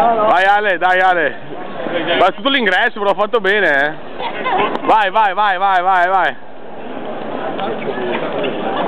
Vai Ale, dai Ale. Va tutto l'ingresso, però ho fatto bene, eh. Vai, vai, vai, vai, vai, vai.